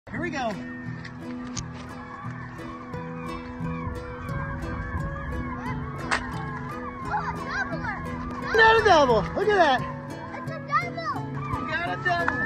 Here we go. Oh, a doubler. Not a double. Look at that. It's a double. You got a double.